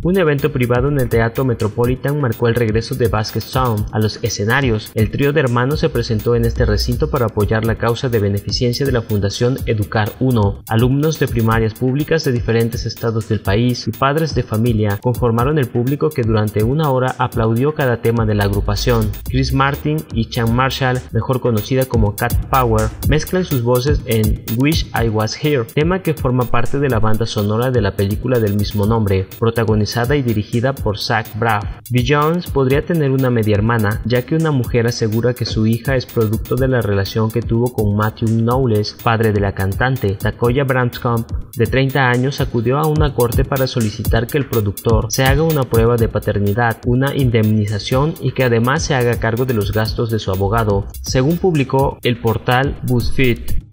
Un evento privado en el Teatro Metropolitan marcó el regreso de Vázquez Sound a los escenarios. El trío de hermanos se presentó en este recinto para apoyar la causa de beneficencia de la Fundación Educar 1. Alumnos de primarias públicas de diferentes estados del país y padres de familia conformaron el público que durante una hora aplaudió cada tema de la agrupación. Chris Martin y Chan Marshall, mejor conocida como Cat Power, mezclan sus voces en Wish I Was Here, tema que forma parte de la banda sonora de la película del mismo nombre, protagonizada y dirigida por Zach Braff. Beyoncé podría tener una media hermana, ya que una mujer asegura que su hija es producto de la relación que tuvo con Matthew Knowles, padre de la cantante. Takoya Branscombe, de 30 años, acudió a una corte para solicitar que el productor se haga una prueba de paternidad, una indemnización y que además se haga cargo de los gastos de su abogado, según publicó el portal BuzzFeed.